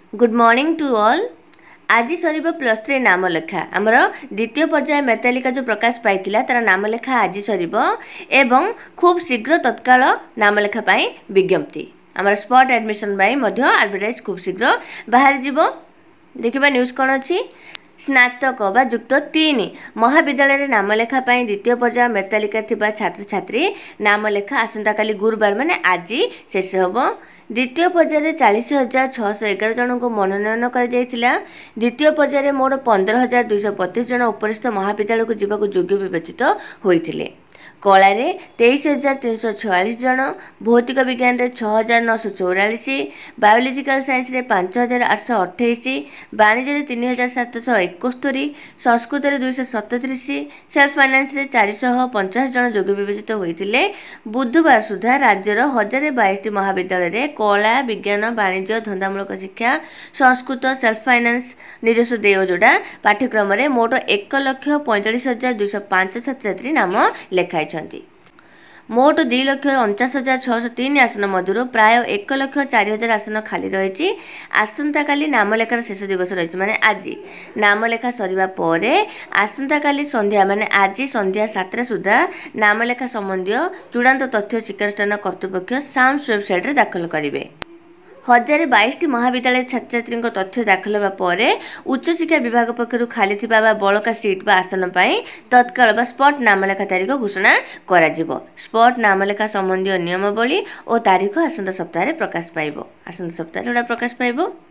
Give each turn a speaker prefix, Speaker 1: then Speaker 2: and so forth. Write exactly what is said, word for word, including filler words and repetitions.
Speaker 1: Good morning to all. आज sir plus three नाम लेखा आमर द्वितीय पर्याय मेतालिका जो प्रकाश पाई तार नाम लेखा आज सर एवं खूब शीघ्र तत्काल नाम लेखा पाई विज्ञप्ति आमर स्पॉट एडमिशन एडवर्टाइज खूब शीघ्र बाहर जीवो। देखिबा न्यूज कौन अच्छी स्नातक बा युक्त तीन महाविद्यालय नाम लेखा पाई द्वितीय पर्याय मेतालिका थिबा छात्र छात्री नाम लेखा आसंता काली गुरुवार माने आज शेष होबो। द्वितीय पर्याय चालीस हजार छःश एगार जन को मनोनयन कर द्वितीय पर्याय मोड़ पंद्रह हजार दुईश पतीस जन उपरिस्थ महाविद्यालय को जीवा योग्य विवेचित होते। कला तेईस हजार तीन सौ छयालीस जन, भौतिक विज्ञान रे छः हजार नौश चौरालीस, बायोलोजिकल साइंस रे पांच हजार आठश अठाईस, वाणिज्य तीन हजार सातश एकस्तरी, संस्कृत रे दुईश सततीस, सेल्फ फाइनान्स रे चारिश पंचाश जन योग्य विवेचित होते। बुधवार सुधा राज्यर हजार बाईस महाविद्यालय कला विज्ञान वाणिज्य धंदामूलक शिक्षा संस्कृत सेल्फ फाइनान्स निजस्व देय जोड़ा पाठ्यक्रम में मोट एक लक्ष पैंतालीस हजार दुईश पांच छात्र छात्री नाम लेखाई। मोट दुई लक्ष अणचाश हजार छःश तीन आसन मध्य प्राय एक लक्ष चार हजार आसन खाली रही। आसंता काली नाम लेखार शेष दिवस रही माने आज नाम लेखा सरिबा परे आसंता काली संध्या माने आज संध्या सातटा सुधा नाम लेखा संबंधी चूड़ांत तथ्य शिक्षानुष्ठान कर्तृपक्ष साम्स वेबसाइट रे दाखल करेंगे। हजार बाईस महाविद्यालय छात्र छात्री तथ्य दाखल होगा उच्चशिक्षा विभाग पक्षर खाली बा बड़का सीट बा आसन पाई तत्काल बा स्पॉट नामलेखा तारीख घोषणा करा जिवो। स्पॉट नामलेखा संबंधी नियमावली और तारीख आसंता सप्ताह प्रकाश पाइबो। आसंता सप्ताह प्रकाश पाइबो।